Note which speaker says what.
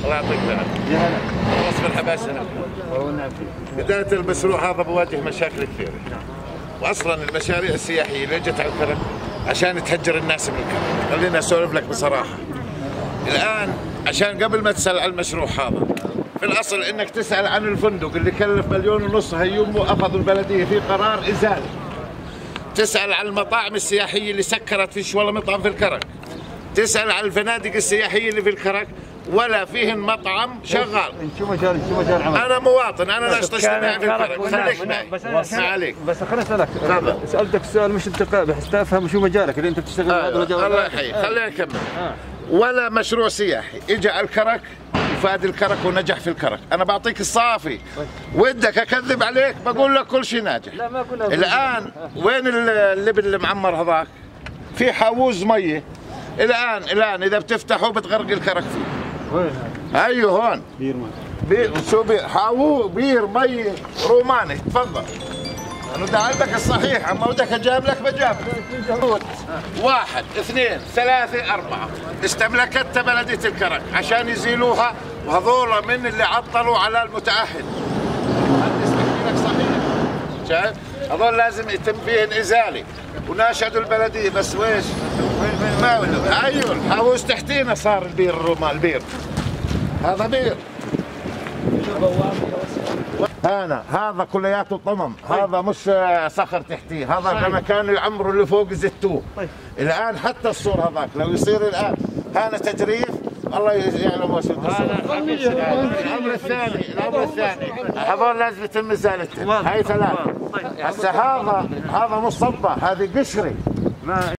Speaker 1: الله يعطيك العافيه.
Speaker 2: يا هلا.
Speaker 1: خلاص مرحبا سلام. بداية المشروع هذا بواجه مشاكل كثيرة. واصلا المشاريع السياحيه اللي جت على الكرك عشان تهجر الناس من الكرك، خليني اسولف لك بصراحه. الان عشان قبل ما تسال عن المشروع هذا، في الاصل انك تسال عن الفندق اللي كلف 1.5 مليون، هيومه اخذوا البلديه في قرار ازاله. تسال عن المطاعم السياحيه اللي سكرت، فيش ولا مطعم في الكرك. تسال عن الفنادق السياحيه اللي في الكرك ولا فيهن مطعم شغال.
Speaker 2: شو مجال عمل؟
Speaker 1: انا مواطن، انا ناشط اجتماعي في الكرك، خليك معي.
Speaker 2: بس
Speaker 1: عليك.
Speaker 2: بس خليني اسالك. سالتك السؤال مش انتقاء، بحس افهم شو مجالك اللي انت بتشتغل بهذا المجال.
Speaker 1: الله يحييك، خليني اكمل. ولا مشروع سياحي اجى على الكرك وفاد الكرك ونجح في الكرك، انا بعطيك الصافي. ودك اكذب عليك بقول لك كل شيء ناجح.
Speaker 2: لا ما كلها.
Speaker 1: الان وين اللبن المعمر هذاك؟ في حووز ميه الان اذا بتفتحه بتغرق الكرك فيه.
Speaker 2: وين؟
Speaker 1: ايوه هون
Speaker 2: بير ماء.
Speaker 1: شو بير مي روماني. تفضل. انا بدي اعلمك الصحيح، اما بدك اجاب لك بجاب. 1 2 3 4 استملكتها بلديه الكرك عشان يزيلوها، وهذول من اللي عطلوا على المتاهل. لك صحيح. شايف؟ هذول لازم يتم فيهن ازاله، وناشدوا البلديه بس ويش؟ ما ولا ايوه الحوز تحتينا صار البير الرومان. البير هذا بير. هذا كلياته طمم، هذا مش صخر تحتيه، هذا لما كانوا يعمروا اللي فوق زتوه. الان حتى السور هذاك لو يصير الان هذا تجريف الله يعلم وش الامر الثاني. هذول لازم يتم ازالتهم. هاي 3. هسه هذا مش صبه، هذه قشري.